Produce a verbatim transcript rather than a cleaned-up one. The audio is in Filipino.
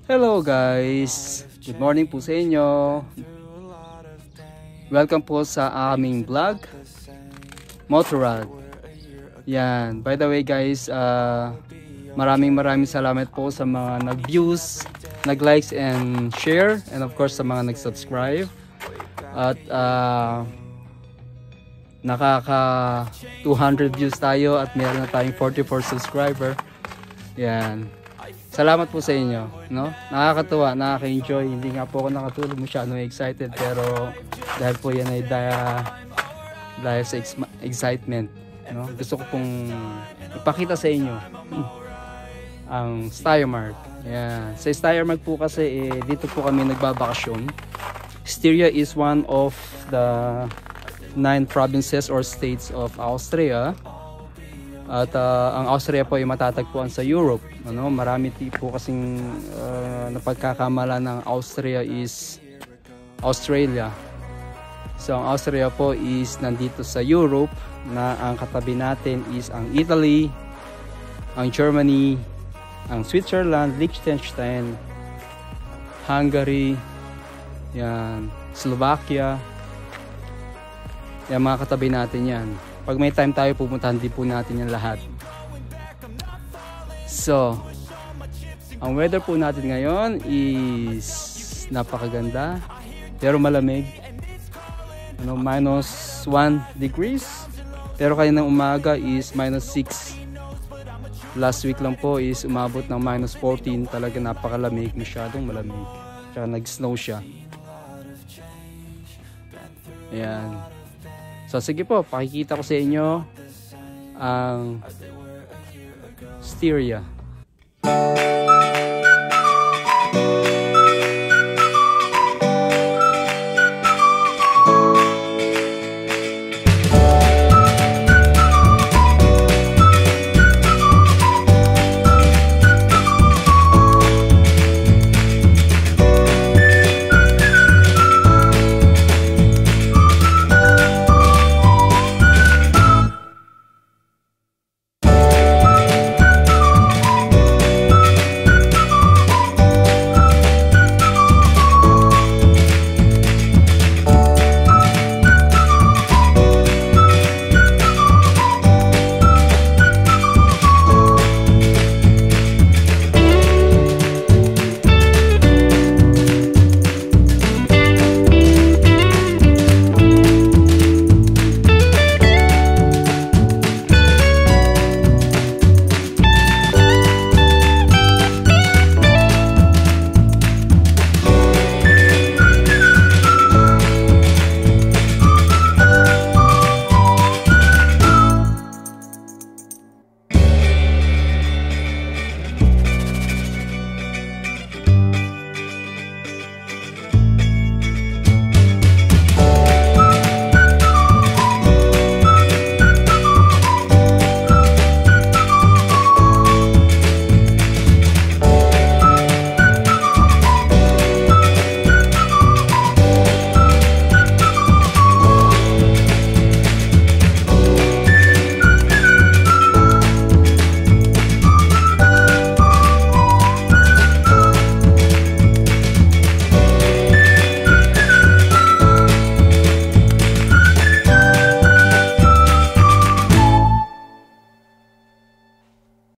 Hello guys! Good morning po sa inyo. Welcome po sa aming vlog, Motorrad. Yan, by the way guys, uh, maraming maraming salamat po sa mga nag-views, nag-likes and share, and of course sa mga nag-subscribe. At uh, nakaka two hundred views tayo at meron na tayong forty-four subscriber. Yan. Salamat po sa inyo, no? Nakakatuwa, nakaka-enjoy. Hindi nga po ako nakatulog masyadong excited, pero dahil po yan ay dahil, dahil sa ex excitement, no? Gusto ko pong ipakita sa inyo hmm, ang Steiermark. Yan. Sa Steiermark po kasi eh, dito po kami nagbabakasyon. Styria is one of the nine provinces or states of Austria. At uh, ang Austria po ay matatagpuan sa Europe. Ano, marami po kasing uh, napagkakamala ng Austria is Australia. So ang Austria po is nandito sa Europe, na ang katabi natin is ang Italy, ang Germany, ang Switzerland, Liechtenstein, Hungary, yan, Slovakia. Yan, mga katabi natin yan. Pag may time tayo, pupuntahan din po natin yan lahat. So, ang weather po natin ngayon is napakaganda, pero malamig. Ano, minus one degrees. Pero kaninang umaga is minus six. Last week lang po is umabot ng minus fourteen. Talaga napakalamig, masyadong malamig. Tsaka nag-snow siya. Ayan. So sige po, pakikita ko sa inyo ang Styria.